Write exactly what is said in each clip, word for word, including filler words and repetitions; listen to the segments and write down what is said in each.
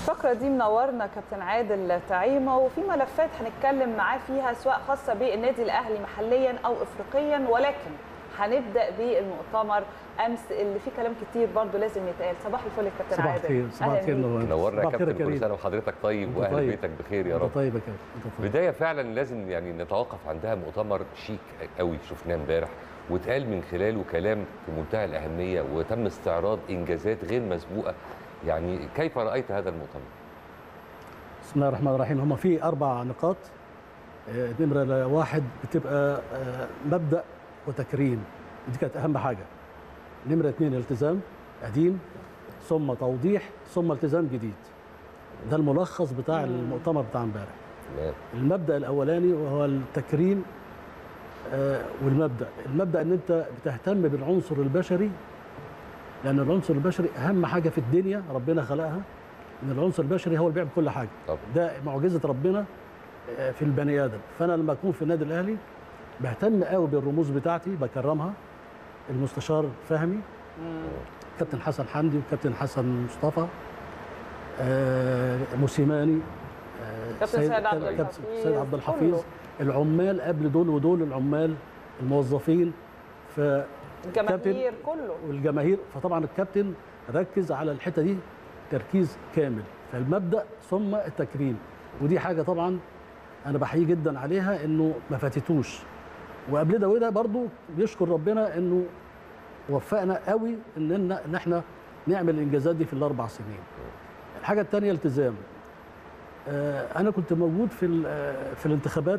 الفقرة دي منورنا كابتن عادل تعيمة، وفي ملفات هنتكلم معاه فيها سواء خاصة بالنادي الأهلي محليا أو إفريقيا، ولكن هنبدأ بالمؤتمر أمس اللي فيه كلام كتير برضو لازم يتقال. صباح الفل يا كابتن عادل. صباح الخير. صباح الخير. نورنا يا كابتن، كل سنة وحضرتك طيب وأهل طيب. بيتك بخير يا رب. طيب يا كابتن. بداية فعلا لازم يعني نتوقف عندها مؤتمر شيك قوي شفناه امبارح، واتقال من خلاله كلام في منتهى الأهمية، وتم استعراض إنجازات غير مسبوقة. يعني كيف رأيت هذا المؤتمر؟ بسم الله الرحمن الرحيم. هم في أربع نقاط. نمرة واحد بتبقى مبدأ وتكريم، دي كانت أهم حاجة. نمرة اثنين التزام قديم، ثم توضيح، ثم التزام جديد. ده الملخص بتاع المؤتمر بتاع امبارح. المبدأ الأولاني وهو التكريم والمبدأ. المبدأ إن أنت بتهتم بالعنصر البشري، لأن العنصر البشري أهم حاجة في الدنيا ربنا خلقها، إن العنصر البشري هو اللي بيعمل كل حاجة. طبعا. ده معجزة ربنا في البني آدم. فأنا لما أكون في النادي الأهلي بهتم قوي بالرموز بتاعتي، بكرمها. المستشار فهمي، كابتن حسن حمدي وكابتن حسن مصطفى، آه موسيماني، آه كابتن سيد عبد الحفيظ، سيد عبد الحفيظ، العمال قبل دول ودول، العمال الموظفين، ف الجماهير كله والجماهير. فطبعا الكابتن ركز على الحته دي تركيز كامل، فالمبدأ ثم التكريم. ودي حاجه طبعا انا بحييه جدا عليها، انه ما فاتتوش. وقبل ده وده برضو بيشكر ربنا انه وفقنا قوي ان ان احنا نعمل الانجازات دي في الاربع سنين. الحاجه الثانيه التزام. انا كنت موجود في في الانتخابات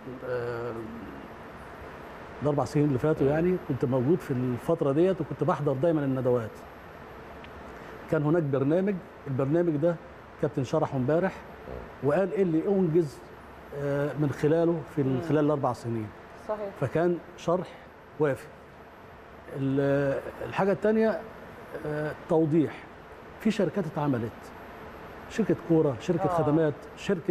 الاربع سنين اللي فاتوا، يعني كنت موجود في الفتره ديت، وكنت بحضر دايما الندوات. كان هناك برنامج، البرنامج ده كابتن شرحه امبارح وقال ايه اللي انجز من خلاله في خلال الاربع سنين. صحيح. فكان شرح وافي. الحاجه الثانيه توضيح. في شركات اتعملت، شركه كوره، شركه آه. خدمات، شركه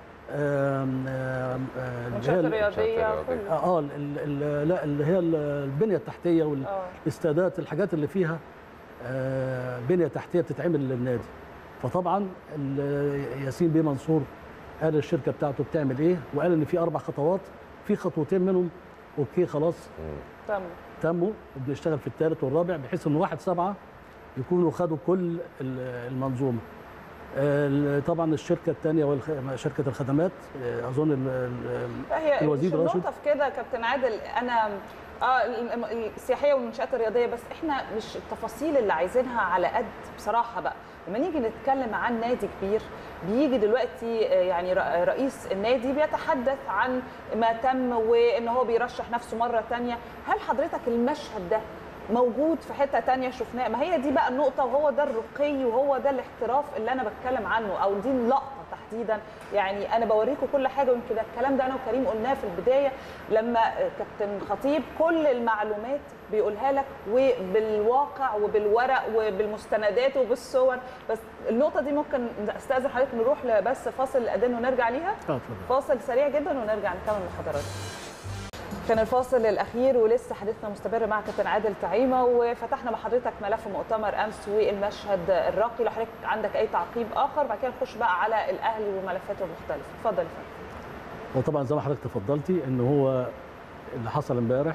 منشآت رياضيه، اه لا اللي هي البنيه التحتيه والاستادات، الحاجات اللي فيها بنيه تحتيه بتتعمل للنادي. فطبعا ياسين بيه منصور قال الشركه بتاعته بتعمل ايه، وقال ان في اربع خطوات، في خطوتين منهم اوكي خلاص تم تموا، وبنشتغل في الثالث والرابع، بحيث ان واحد سبعه يكونوا خدوا كل المنظومه. طبعا الشركه الثانيه شركه الخدمات، اظن هي الوزير راشد. النقطه في كده كابتن عادل، انا اه السياحيه والمنشآت الرياضيه، بس احنا مش التفاصيل اللي عايزينها على قد بصراحه. بقى لما نيجي نتكلم عن نادي كبير، بيجي دلوقتي يعني رئيس النادي بيتحدث عن ما تم وان هو بيرشح نفسه مره ثانيه. هل حضرتك المشهد ده موجود في حته ثانيه شفناه؟ ما هي دي بقى النقطه، وهو ده الرقي وهو ده الاحتراف اللي انا بتكلم عنه، او دي اللقطه تحديدا. يعني انا بوريكم كل حاجه، ويمكن الكلام ده انا وكريم قلناه في البدايه، لما كابتن خطيب كل المعلومات بيقولها لك وبالواقع وبالورق وبالمستندات وبالصور. بس النقطه دي ممكن استاذن حضرتك نروح بس فاصل الاذان ونرجع ليها. فاصل سريع جدا ونرجع نكمل لحضراتكم. كان الفاصل الاخير ولسه حديثنا مستمر مع كابتن عادل تعيمه، وفتحنا مع حضرتك ملف مؤتمر امس والمشهد الراقي. لو حضرتك عندك اي تعقيب اخر بعد كده نخش بقى على الاهلي وملفاته المختلفه. اتفضل يا فندم. وطبعا زي ما حضرتك تفضلتي ان هو اللي حصل امبارح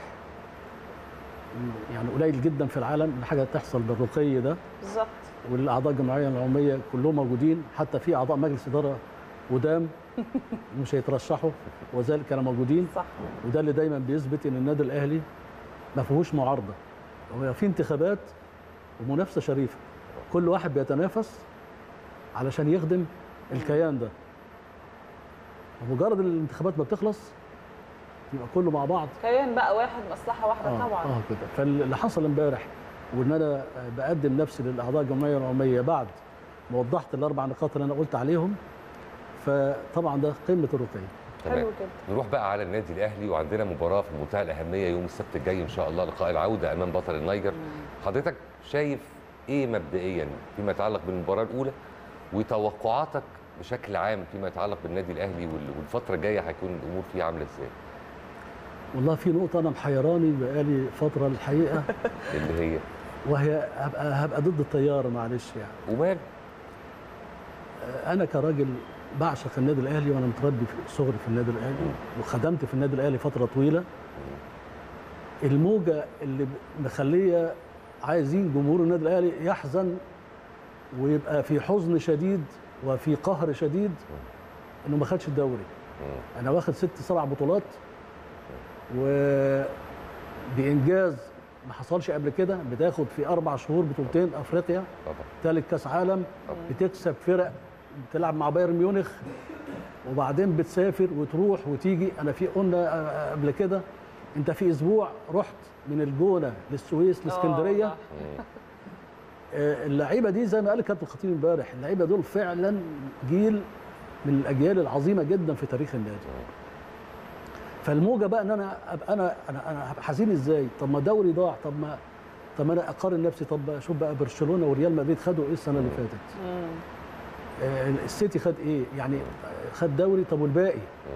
يعني قليل جدا في العالم ان حاجه تحصل بالرقي ده. بالظبط. والاعضاء الجمعيه العموميه كلهم موجودين، حتى في اعضاء مجلس اداره قدام مش هيترشحوا وذلك كانوا موجودين. صح. وده اللي دايما بيثبت ان النادي الاهلي ما فيهوش معارضه، هو في انتخابات ومنافسه شريفه، كل واحد بيتنافس علشان يخدم الكيان ده. ومجرد الانتخابات ما بتخلص يبقى كله مع بعض كيان بقى واحد، مصلحه واحده. آه طبعا اه كده. فاللي حصل امبارح وان انا بقدم نفسي للاعضاء الجمعيه العموميه بعد ما وضحت الاربع نقاط اللي انا قلت عليهم، فطبعا ده قمه الرقي. حلو كده. نروح بقى على النادي الاهلي، وعندنا مباراه في منتهى الاهميه يوم السبت الجاي ان شاء الله، لقاء العوده امام بطل النيجر. حضرتك شايف ايه مبدئيا فيما يتعلق بالمباراه الاولى، وتوقعاتك بشكل عام فيما يتعلق بالنادي الاهلي والفتره الجايه هيكون الامور فيه عامله ازاي؟ والله في نقطه انا محيراني بقالي فتره الحقيقه اللي هي وهي هبقى هبقى ضد التيار، معلش يعني. ومال انا كراجل بعشق النادي الاهلي، وانا متربي في صغري في النادي الاهلي وخدمت في النادي الاهلي فتره طويله. الموجه اللي مخليه عايزين جمهور النادي الاهلي يحزن ويبقى في حزن شديد وفي قهر شديد انه ما خدش الدوري. انا واخد ست سبع بطولات وبانجاز ما حصلش قبل كده. بتاخد في اربع شهور بطولتين افريقيا، ثالث كاس عالم، بتكسب فرق، بتلعب مع بايرن ميونخ، وبعدين بتسافر وتروح وتيجي. انا في قلنا قبل كده انت في اسبوع رحت من الجونه للسويس لاسكندريه. اللعيبه دي زي ما قال كابتن الخطيب امبارح، اللعيبه دول فعلا جيل من الاجيال العظيمه جدا في تاريخ النادي. فالموجه بقى ان انا ابقى انا انا انا هبقى حزين ازاي؟ طب ما دوري ضاع، طب ما طب ما انا اقارن نفسي، طب شوف بقى برشلونه وريال مدريد خدوا ايه السنه اللي فاتت؟ آه السيتي خد ايه؟ يعني خد دوري، طب والباقي؟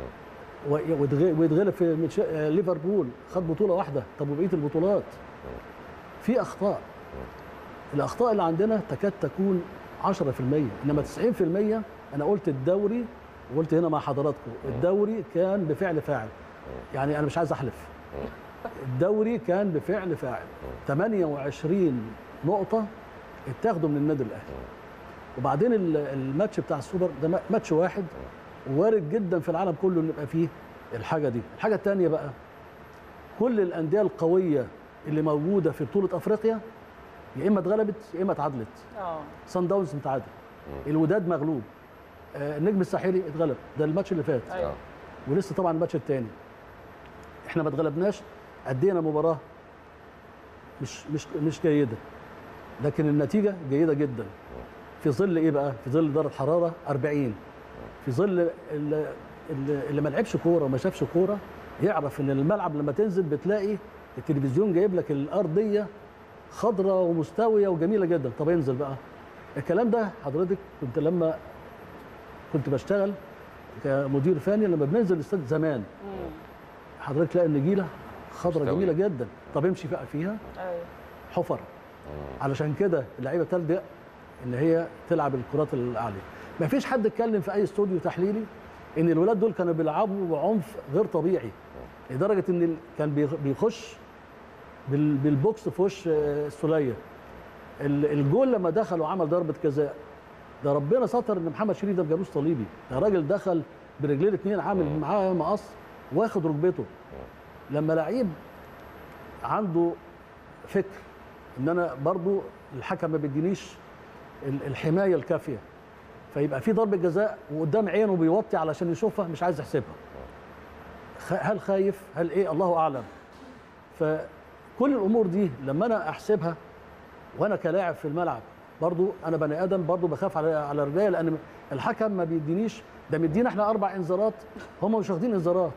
ويتغلب في ليفربول خد بطوله واحده، طب وبقيه البطولات؟ في اخطاء. الاخطاء اللي عندنا تكاد تكون عشرة في المية، انما تسعين في المية. انا قلت الدوري وقلت هنا مع حضراتكم الدوري كان بفعل فاعل. يعني انا مش عايز احلف، الدوري كان بفعل فاعل. ثمانية وعشرين نقطه اتاخدوا من النادي الاهلي. وبعدين الماتش بتاع السوبر ده ماتش واحد، وارد جدا في العالم كله ان يبقى فيه الحاجه دي. الحاجه الثانيه بقى، كل الانديه القويه اللي موجوده في بطوله افريقيا يا اما اتغلبت يا اما اتعادلت. اه صن داونز متعادل، الوداد مغلوب، آه النجم الساحلي اتغلب، ده الماتش اللي فات. أيوة. ولسه طبعا الماتش الثاني احنا ما اتغلبناش، ادينا مباراه مش مش مش جيده، لكن النتيجه جيده جدا. في ظل ايه بقى؟ في ظل درجه حراره أربعين، في ظل اللي, اللي ما لعبش كوره وما شافش كوره يعرف ان الملعب لما تنزل بتلاقي التلفزيون جايب لك الارضيه خضراء ومستويه وجميله جدا. طب انزل بقى. الكلام ده حضرتك كنت لما كنت بشتغل كمدير فني، لما بننزل الاستاد زمان حضرتك تلاقي النجيله خضراء جميله جدا. طب امشي بقى فيها حفر. علشان كده اللعيبه بتلجأ ان هي تلعب الكرات العاليه. ما فيش حد اتكلم في اي استوديو تحليلي ان الولاد دول كانوا بيلعبوا بعنف غير طبيعي، لدرجه ان كان بيخش بالبوكس في وش السوليه. الجول لما دخل وعمل ضربه جزاء، ده ربنا ستر ان محمد شريف ده بجلوس صليبي، ده راجل دخل برجلين الاثنين عامل معاه مقص واخد ركبته. لما لعيب عنده فكر ان انا برضو الحكم ما بيدينيش الحمايه الكافيه، فيبقى في ضربه جزاء وقدام عينه بيوطي علشان يشوفها، مش عايز يحسبها. هل خايف؟ هل ايه؟ الله اعلم. فكل الامور دي لما انا احسبها وانا كلاعب في الملعب، برضو انا بني ادم، برضو بخاف على على رجليا، لان الحكم ما بيدينيش، ده مدينا احنا اربع انذارات، هم مش واخدين انذارات.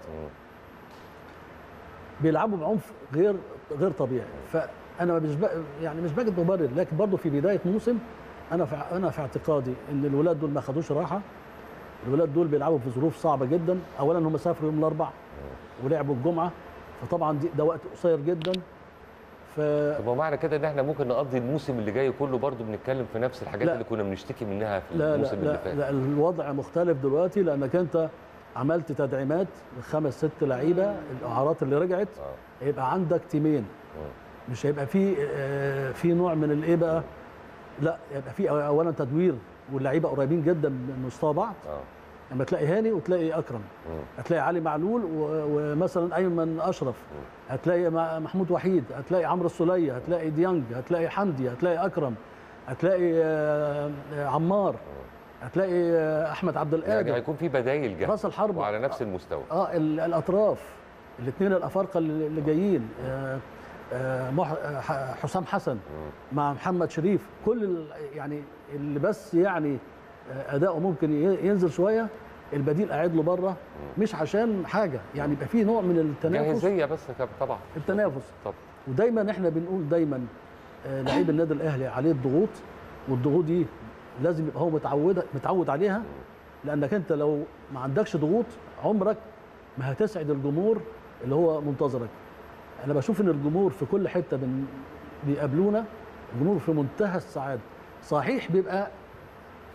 بيلعبوا بعنف غير غير طبيعي. فانا مش يعني مش بجد مبرر، لكن برضو في بدايه موسم انا في انا في اعتقادي ان الولاد دول ما خدوش راحه. الولاد دول بيلعبوا في ظروف صعبه جدا. اولا هم سافروا يوم الاربعاء ولعبوا الجمعه، فطبعا ده وقت قصير جدا. ف طب معنى كده ان احنا ممكن نقضي الموسم اللي جاي كله برضو بنتكلم في نفس الحاجات لا. اللي كنا بنشتكي منها في لا الموسم لا اللي لا فات؟ لا، الوضع مختلف دلوقتي، لانك انت عملت تدعيمات خمس ست لعيبه، الاعارات اللي رجعت، آه. هيبقى عندك تيمين، آه. مش هيبقى في آه في نوع من الايه بقى، لا يبقى في اولا تدوير واللعيبه قريبين جدا من مستوى بعض. آه. لما تلاقي هاني وتلاقي اكرم، مم. هتلاقي علي معلول ومثلا ايمن اشرف، مم. هتلاقي محمود وحيد، هتلاقي عمرو السوليه، هتلاقي ديانج، هتلاقي حمدي، هتلاقي اكرم، هتلاقي عمار، مم. هتلاقي احمد عبد القادر. يعني هيكون في بدايل جاهزه راس الحرب وعلى نفس المستوى. اه الاطراف الاثنين الافارقه اللي جايين، آه آه حسام حسن، مم. مع محمد شريف، كل يعني اللي بس يعني اداؤه ممكن ينزل شويه، البديل قاعد له بره، مش عشان حاجه، يعني يبقى في نوع من التنافس، جاهزيه بس طبعا التنافس. طبعا. ودايما احنا بنقول دايما لعيب النادي الاهلي عليه الضغوط، والضغوط دي لازم يبقى هو متعود متعود عليها، لانك انت لو ما عندكش ضغوط عمرك ما هتسعد الجمهور اللي هو منتظرك. انا بشوف ان الجمهور في كل حته بيقابلونا، الجمهور في منتهى السعاده. صحيح بيبقى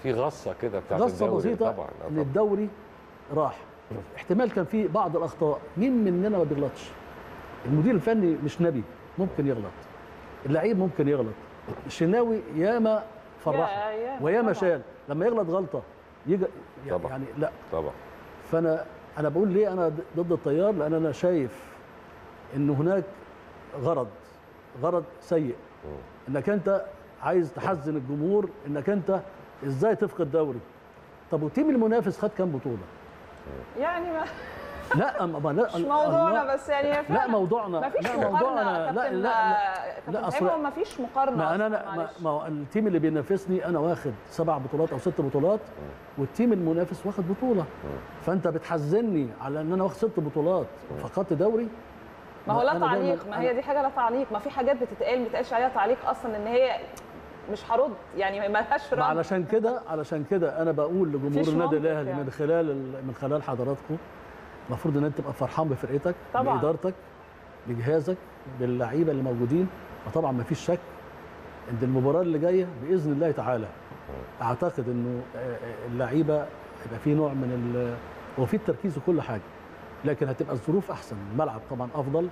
في غصه كده بتاعت غصه الدوري بسيطه طبعا ان الدوري راح. احتمال كان في بعض الاخطاء، مين مننا ما بيغلطش؟ المدير الفني مش نبي، ممكن يغلط، اللعيب ممكن يغلط، الشناوي ياما فرح وياما شال، لما يغلط غلطه يجي طبعا. يعني لا طبعا. فانا انا بقول ليه انا ضد التيار، لان انا شايف ان هناك غرض غرض سيء، انك انت عايز تحزن الجمهور، انك انت ازاي تفقد دوري. طب والتيم المنافس خد كام بطوله؟ يعني ما لا ما لا مش موضوعنا، بس يعني لا موضوعنا ما فيش لا مقارنه. موضوعنا لا لا لا, لا اصلا ما فيش مقارنه. ما انا ما, ما التيم اللي بينافسني انا واخد سبع بطولات او ست بطولات، والتيم المنافس واخد بطوله، فانت بتحزني على ان انا واخد ست بطولات فقدت دوري. ما هو لا تعليق، ما هي دي حاجه لا تعليق، ما في حاجات بتتقال ما بتقالش عليها تعليق اصلا، ان هي مش هرد يعني ما لهاش رد. علشان كده علشان كده انا بقول لجمهور النادي الاهلي يعني. من خلال من خلال حضراتكم المفروض ان انت تبقى فرحان بفرقتك، طبعا. بادارتك، بجهازك، باللعيبه اللي موجودين، وطبعا ما فيش شك ان المباراه اللي جايه باذن الله تعالى اعتقد انه اللعيبه هيبقى في نوع من هو في التركيز وكل حاجه، لكن هتبقى الظروف احسن، الملعب طبعا افضل،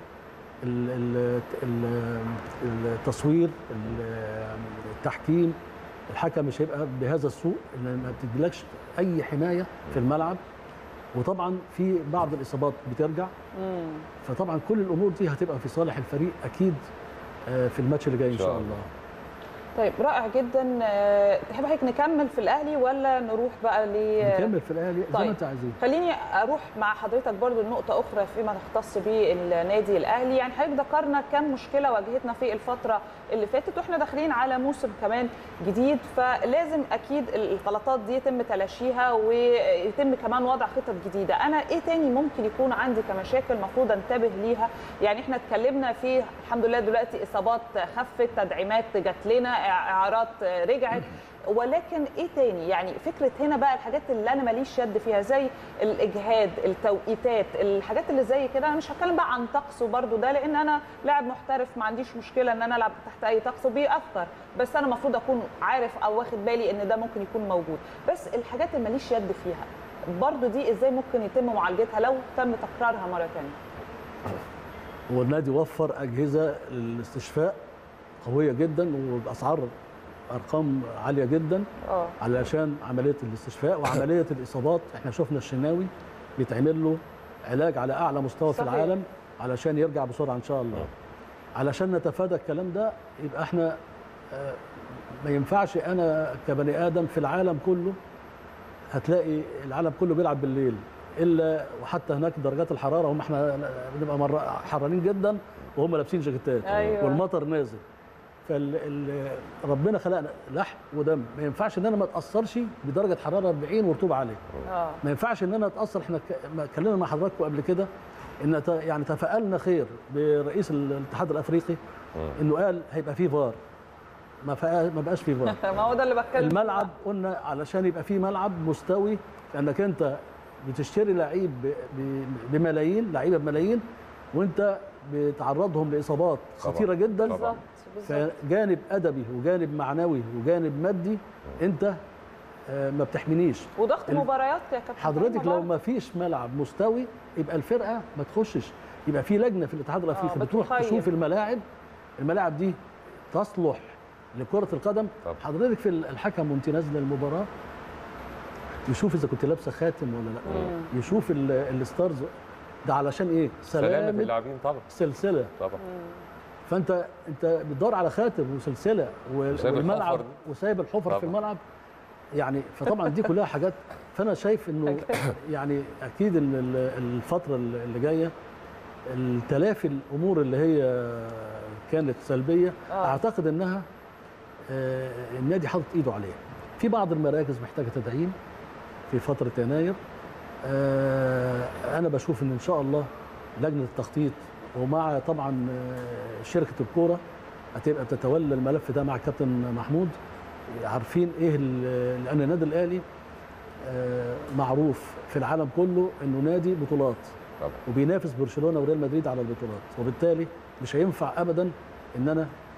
التصوير، التحكيم، الحكم مش هيبقى بهذا السوء ان ما بتديلكش اي حمايه في الملعب، وطبعا في بعض الاصابات بترجع، مم. فطبعا كل الامور دي هتبقى في صالح الفريق اكيد في الماتش اللي جاي ان شاء الله. طيب رائع جدا. تحب حضرتك نكمل في الاهلي ولا نروح بقى ل نكمل في الاهلي زي طيب. ما انت عايزين. خليني اروح مع حضرتك برضو لنقطه اخرى فيما تختص بالنادي الاهلي. يعني حضرتك ذكرنا كم مشكله واجهتنا في الفتره اللي فاتت، واحنا داخلين على موسم كمان جديد، فلازم اكيد الغلطات دي يتم تلاشيها ويتم كمان وضع خطط جديده. انا ايه تاني ممكن يكون عندي كمشاكل المفروض انتبه ليها؟ يعني احنا اتكلمنا في الحمد لله دلوقتي اصابات خفت، تدعيمات جات لنا، اعارات رجعت، ولكن ايه تاني؟ يعني فكره هنا بقى الحاجات اللي انا ماليش يد فيها زي الاجهاد، التوقيتات، الحاجات اللي زي كده. انا مش هتكلم بقى عن طقس وبرده ده، لان انا لاعب محترف ما عنديش مشكله ان انا العب تحت اي طقس وبيأثر، بس انا المفروض اكون عارف او واخد بالي ان ده ممكن يكون موجود. بس الحاجات اللي ماليش يد فيها برده دي ازاي ممكن يتم معالجتها لو تم تكرارها مره ثانيه؟ هو النادي وفر اجهزه للاستشفاء قويه جدا وباسعار ارقام عاليه جدا أوه. علشان عمليه الاستشفاء وعمليه الاصابات. احنا شفنا الشناوي بيتعمل له علاج على اعلى مستوى صحيح. في العالم علشان يرجع بسرعه ان شاء الله. أوه. علشان نتفادى الكلام ده يبقى احنا آه ما ينفعش انا كبني ادم في العالم كله هتلاقي العالم كله بيلعب بالليل الا وحتى هناك درجات الحراره هم احنا بنبقى مره حرانين جدا وهم لابسين جاكيتات أيوة. والمطر نازل. فربنا خلقنا لحم ودم، ما ينفعش ان انا ما اتاثرش بدرجه حراره أربعين ورطوبه عاليه. اه ما ينفعش ان انا اتاثر. احنا اتكلمنا مع حضراتكم قبل كده ان يعني تفائلنا خير برئيس الاتحاد الافريقي انه قال هيبقى فيه فار، ما ما بقاش فيه فار. ما هو ده اللي بتكلم. الملعب قلنا علشان يبقى فيه ملعب مستوي، لانك انت بتشتري لعيب بملايين، لعيبه بملايين، وانت بتعرضهم لاصابات خطيره جدا. طبعا. فجانب ادبي وجانب معنوي وجانب مادي انت ما بتحمينيش، وضغط مباريات يا كابتن حضرتك. لو ما فيش ملعب مستوي يبقى الفرقه ما تخشش، يبقى في لجنه في الاتحاد الافريقي بتروح تشوف الملاعب، الملاعب دي تصلح لكره القدم. طب. حضرتك في الحكم وانت نازله المباراه يشوف اذا كنت لابسه خاتم ولا لا، مم. يشوف الستارز ده علشان ايه؟ سلامه اللاعبين طبعا، سلسله طبعا. فانت انت بتدور على خاتم وسلسله والملعب وسايب الحفر في الملعب، يعني فطبعا دي كلها حاجات. فانا شايف انه يعني اكيد ان الفتره اللي جايه التلافي الامور اللي هي كانت سلبيه آه. اعتقد انها النادي حاطط ايده عليها. في بعض المراكز محتاجه تدعيم في فتره يناير. انا بشوف ان ان شاء الله لجنه التخطيط ومع طبعا شركه الكوره هتبقى تتولى الملف ده مع الكابتن محمود، عارفين ايه، لان النادي الاهلي معروف في العالم كله انه نادي بطولات طبعا. وبينافس برشلونه وريال مدريد على البطولات، وبالتالي مش هينفع ابدا ان انا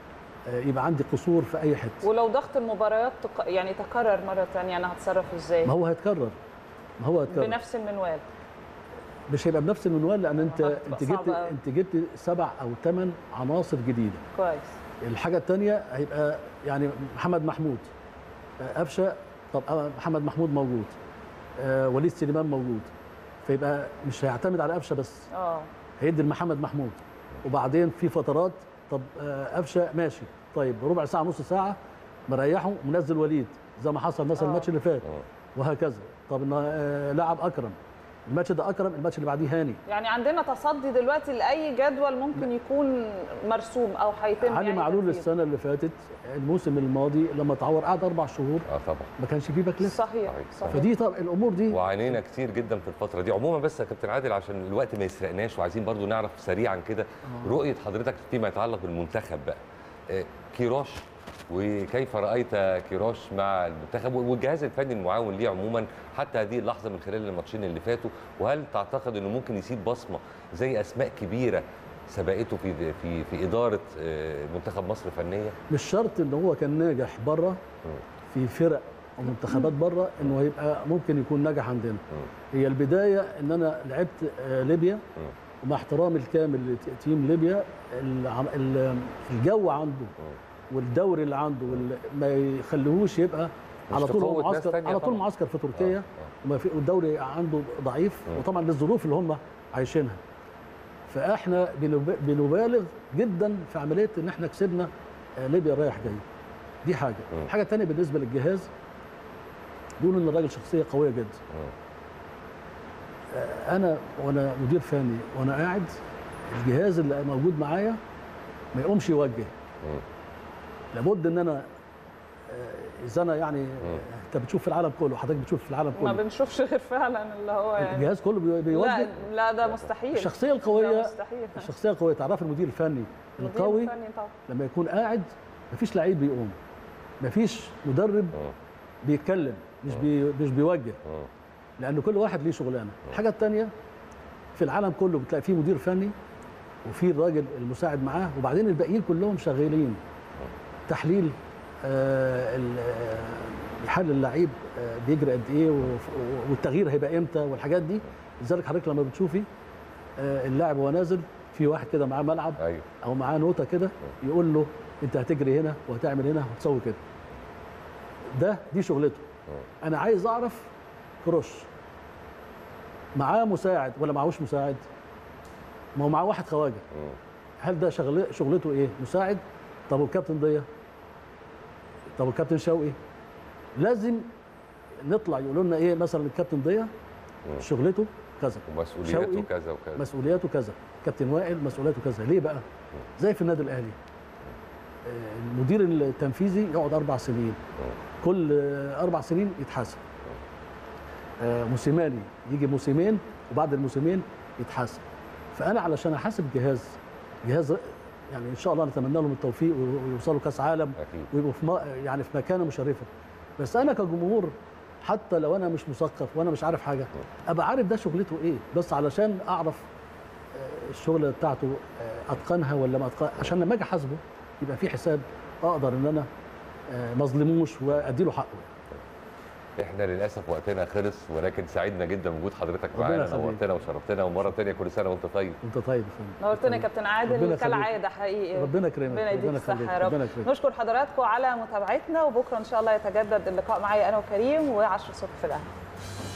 يبقى عندي قصور في اي حته. ولو ضغط المباريات تق... يعني تكرر مره ثانيه انا هتصرف ازاي؟ ما هو هيتكرر ما هو هيتكرر بنفس المنوال. مش هيبقى بنفس المنوال لان انت انت جبت أوي. انت جبت سبع او ثمان عناصر جديده. كويس. الحاجه الثانيه هيبقى يعني محمد محمود، قفشه، طب محمد محمود موجود، آه وليد سليمان موجود، فيبقى مش هيعتمد على قفشه بس. اه هيدي لمحمد محمود، وبعدين في فترات طب قفشه ماشي، طيب ربع ساعه نص ساعه مريحه منزل وليد زي ما حصل مثلا الماتش اللي فات، وهكذا. طب لعب اكرم، الماتش ده اكرم، الماتش اللي بعديه هاني. يعني عندنا تصدي دلوقتي لاي جدول ممكن يكون مرسوم او هيتم. علي يعني معلول السنه اللي فاتت الموسم الماضي لما اتعور قعد اربع شهور اه طبعا ما كانش فيه باك ليفت. صحيح صحيح. فدي طب الامور دي وعانينا كتير جدا في الفتره دي عموما. بس يا كابتن عادل عشان الوقت ما يسرقناش وعايزين برضو نعرف سريعا كده رؤيه حضرتك فيما يتعلق بالمنتخب بقى. آه كيروش، وكيف رايت كيروش مع المنتخب والجهاز الفني المعاون ليه عموما حتى هذه اللحظه من خلال الماتشين اللي فاتوا، وهل تعتقد انه ممكن يسيب بصمه زي اسماء كبيره سبقته في في في اداره منتخب مصر فنيا؟ مش شرط ان هو كان ناجح بره في فرق او منتخبات بره انه هيبقى ممكن يكون ناجح عندنا. هي البدايه ان انا لعبت ليبيا، ومع احترامي الكامل لتيم ليبيا الجو عنده والدوري اللي عنده ما يخليهوش يبقى على طول معسكر على طول معسكر في تركيا، وما في والدوري عنده ضعيف، وطبعا للظروف اللي هم عايشينها. فاحنا بنبالغ جدا في عمليه ان احنا كسبنا ليبيا رايح جاي. دي حاجه. الحاجه الثانيه بالنسبه للجهاز بيقولوا ان الراجل شخصيه قويه جدا. انا وانا مدير فني وانا قاعد الجهاز اللي موجود معايا ما يقومش يوجه. لابد ان انا اذا انا يعني انت بتشوف في العالم كله، حضرتك بتشوف في العالم كله ما بنشوفش غير فعلا اللي هو يعني الجهاز كله بيوجه. لا لا ده مستحيل. الشخصيه القويه مستحيل. الشخصيه القويه تعرف المدير الفني القوي لما يكون قاعد مفيش لعيب بيقوم، مفيش مدرب بيتكلم مش بي مش بيوجه، لان كل واحد ليه شغلانه. الحاجه الثانيه في العالم كله بتلاقي فيه مدير فني وفي الراجل المساعد معاه، وبعدين الباقيين كلهم شغالين تحليل آه يحلل اللعيب آه بيجري قد ايه والتغيير هيبقى امتى والحاجات دي. لذلك حضرتك لما بتشوفي آه اللاعب وهو نازل في واحد كده معاه ملعب او معاه نوته كده يقول له انت هتجري هنا وهتعمل هنا وهتسوي كده. ده دي شغلته. انا عايز اعرف كروش معاه مساعد ولا معهوش مساعد؟ ما هو معاه واحد خواجه. هل ده شغل شغلته ايه؟ مساعد؟ طب والكابتن ضياء؟ طب والكابتن شوقي؟ لازم نطلع يقولوا لنا ايه مثلا الكابتن ضياء شغلته كذا ومسؤولياته كذا وكذا مسؤولياته كذا، كابتن وائل مسؤولياته كذا. ليه بقى؟ زي في النادي الاهلي المدير التنفيذي يقعد اربع سنين، كل اربع سنين يتحاسب. موسيماني يجي موسمين وبعد الموسمين يتحاسب. فانا علشان احاسب جهاز جهاز يعني ان شاء الله نتمنى لهم التوفيق ويوصلوا كاس عالم ويبقوا في يعني في مكانه مشرفه. بس انا كجمهور حتى لو انا مش مثقف وانا مش عارف حاجه ابقى عارف ده شغلته ايه، بس علشان اعرف الشغله بتاعته اتقنها ولا ما اتقنها، عشان لما اجي احاسبه يبقى في حساب اقدر ان انا ما اظلموش وادي له حقه. احنا للاسف وقتنا خلص، ولكن سعدنا جدا بوجود حضرتك معانا، نورتنا وشرفتنا، ومره ثانيه كل سنه وانت طيب. وانت طيب. نورتنا يا كابتن عادل كالعاده حقيقي. ربنا يكرمك. ربنا يديك الصحه يا رب. نشكر حضراتكم على متابعتنا، وبكره ان شاء الله يتجدد اللقاء معايا انا وكريم وعشرة الصبح في الاهلي.